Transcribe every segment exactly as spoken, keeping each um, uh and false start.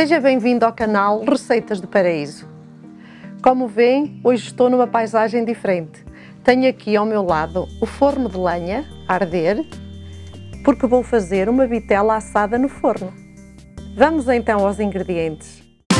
Seja bem-vindo ao canal Receitas do Paraíso. Como vêem, hoje estou numa paisagem diferente. Tenho aqui ao meu lado o forno de lenha a arder, porque vou fazer uma vitela assada no forno. Vamos então aos ingredientes.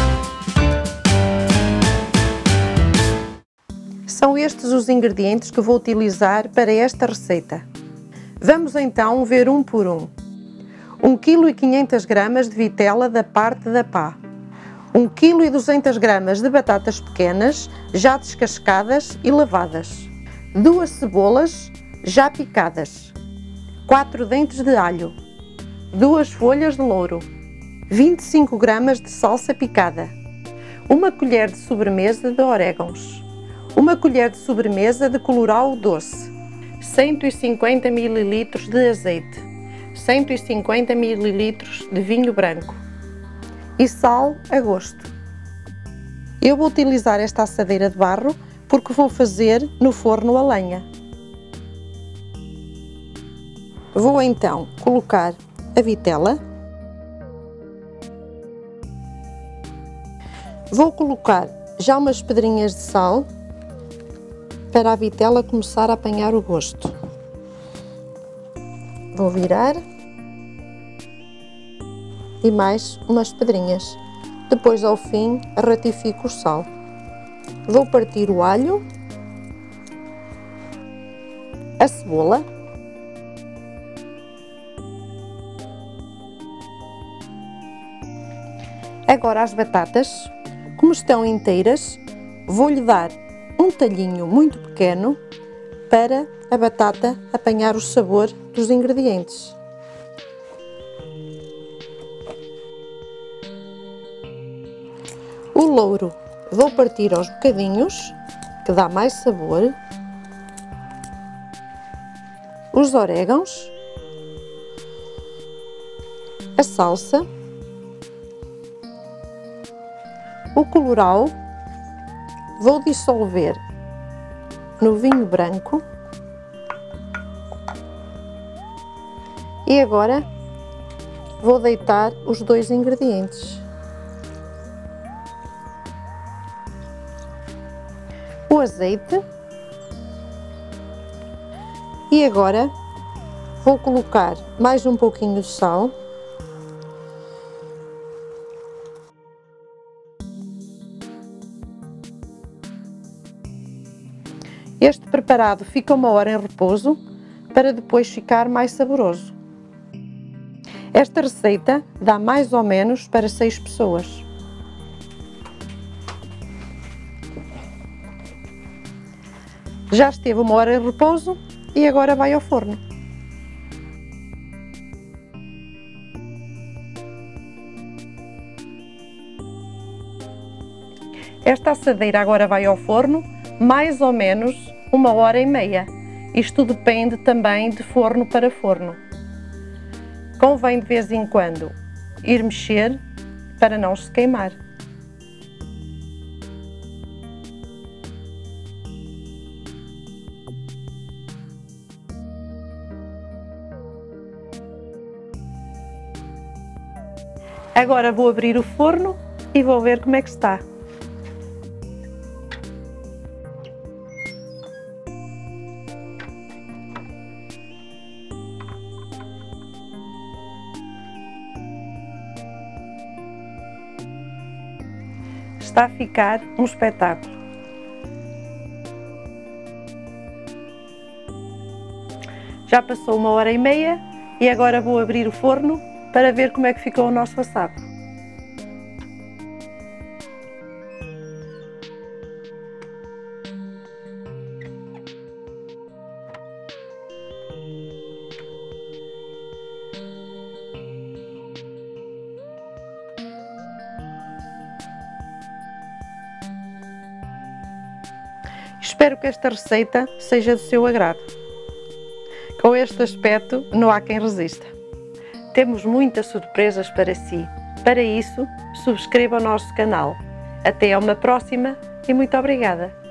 São estes os ingredientes que vou utilizar para esta receita. Vamos então ver um por um. um quilo e quinhentas gramas de vitela da parte da pá, um quilo e duzentas gramas de batatas pequenas, já descascadas e lavadas, duas cebolas já picadas, quatro dentes de alho, duas folhas de louro, vinte e cinco gramas de salsa picada, uma colher de sobremesa de orégãos, uma colher de sobremesa de colorau doce, cento e cinquenta mililitros de azeite, cento e cinquenta mililitros de vinho branco e sal a gosto. Eu vou utilizar esta assadeira de barro porque vou fazer no forno a lenha. Vou então colocar a vitela. Vou colocar já umas pedrinhas de sal para a vitela começar a apanhar o gosto. Vou virar e mais umas pedrinhas. Depois, ao fim, ratifico o sal. Vou partir o alho, a cebola, agora as batatas. Como estão inteiras, vou-lhe dar um talhinho muito pequeno para a batata apanhar o sabor dos ingredientes. O louro vou partir aos bocadinhos, que dá mais sabor. Os orégãos, a salsa, o colorau vou dissolver no vinho branco. E agora vou deitar os dois ingredientes. O azeite. E agora vou colocar mais um pouquinho de sal. Este preparado fica uma hora em repouso para depois ficar mais saboroso. Esta receita dá mais ou menos para seis pessoas. Já esteve uma hora em repouso e agora vai ao forno. Esta assadeira agora vai ao forno mais ou menos uma hora e meia. Isto depende também de forno para forno. Convém de vez em quando ir mexer para não se queimar. Agora vou abrir o forno e vou ver como é que está. Está a ficar um espetáculo. Já passou uma hora e meia e agora vou abrir o forno para ver como é que ficou o nosso assado. Espero que esta receita seja do seu agrado. Com este aspecto, não há quem resista. Temos muitas surpresas para si. Para isso, subscreva o nosso canal. Até a uma próxima e muito obrigada!